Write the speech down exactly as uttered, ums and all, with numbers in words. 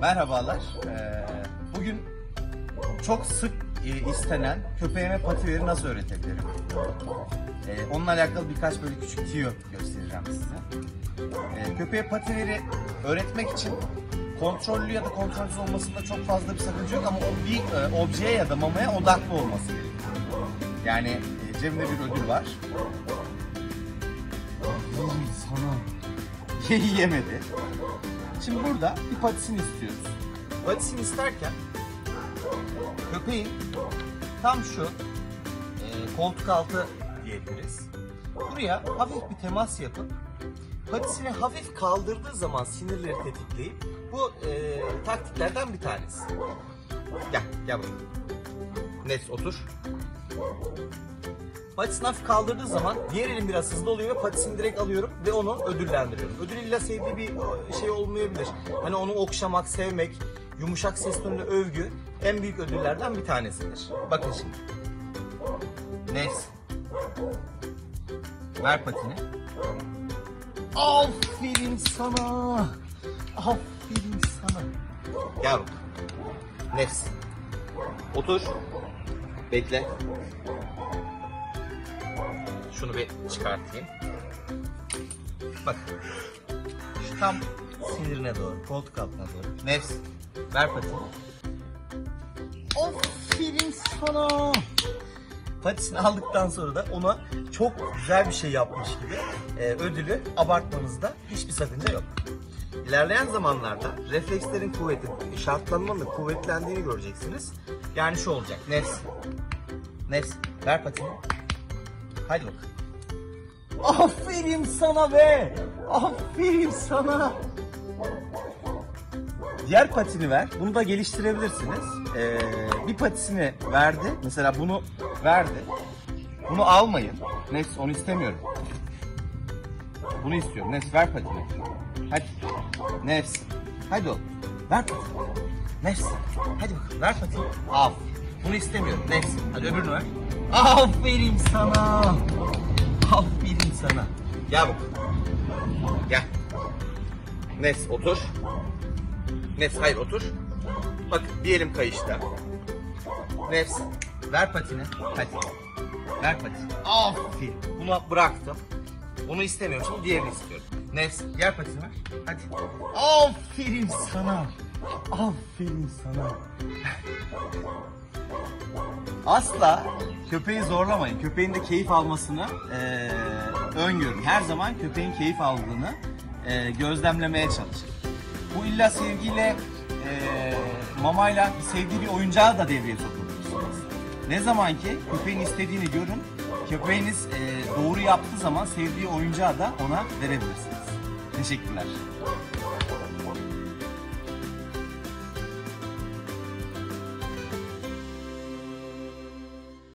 Merhabalar. Ee, bugün çok sık e, istenen köpeğime pativeri nasıl öğretebilirim? Ee, onunla alakalı birkaç böyle küçük tüyo göstereceğim size. Ee, köpeğe pativeri öğretmek için kontrollü ya da kontrolsüz olmasında çok fazla bir sakınca yok ama o bir e, objeye ya da mamaya odaklı olması gerekiyor. Yani e, cebimde bir ödül var. Sana yemedi. Şimdi burada bir patisini istiyoruz. Patisini isterken köpeğin tam şu e, koltuk altı diyebiliriz. Buraya hafif bir temas yapıp patisini hafif kaldırdığı zaman sinirleri tetikleyip bu e, taktiklerden bir tanesi. Gel, gel bakalım. Net otur. Patisini hafif kaldırdığı zaman diğer elim biraz hızlı oluyor ve patisini direkt alıyorum ve onu ödüllendiriyorum. Ödül illa sevdiği bir şey olmayabilir. Hani onu okşamak, sevmek, yumuşak ses tonuyla övgü en büyük ödüllerden bir tanesidir. Bakın şimdi. Neyse. Ver patini. Aferin sana. Aferin sana. Gel bakalım. Nefs. Otur. Bekle. Şunu bir çıkartayım. Bak. Şu tam sinirine doğru, koltuk altına doğru. Nefs. Ver patini. Aferin sana. Patisini aldıktan sonra da ona çok güzel bir şey yapmış gibi e, ödülü abartmanızda hiçbir sakınca yok. İlerleyen zamanlarda reflekslerin kuvveti, şartlanmanın kuvvetlendiğini göreceksiniz. Yani şu olacak. Nefs. Nefs. Ver patini. Hadi bakalım. Aferin sana be! Aferin sana! Diğer patini ver. Bunu da geliştirebilirsiniz. Ee, bir patisini verdi. Mesela bunu verdi. Bunu almayın. Nefs, onu istemiyorum. Bunu istiyorum. Nefs, ver patini. Hadi. Nefs. Hadi oğlum. Ver patini. Nefs. Hadi bakalım. Ver patini. Aferin. Bunu istemiyorum. Nefs. Hadi öbürünü ver. Aferin sana. Aferin sana. Gel bakalım. Gel. Nefs, otur. Nefs, hayır otur. Bak, bir elim kayışta. Nefs, ver patini. Hadi. Ver patini. Aferin. Bunu bıraktım. Bunu istemiyorum. Şimdi diğerini istiyorum. Nefs, diğer patini ver. Hadi. Aferin sana. Aferin sana. Asla köpeği zorlamayın. Köpeğin de keyif almasını e, öngörün. Her zaman köpeğin keyif aldığını e, gözlemlemeye çalışın. Bu illa sevgiyle, e, mamayla sevdiği bir oyuncağı da devreye sokabilirsiniz. Ne zaman ki köpeğin istediğini görün, köpeğiniz e, doğru yaptığı zaman sevdiği oyuncağı da ona verebilirsiniz. Teşekkürler.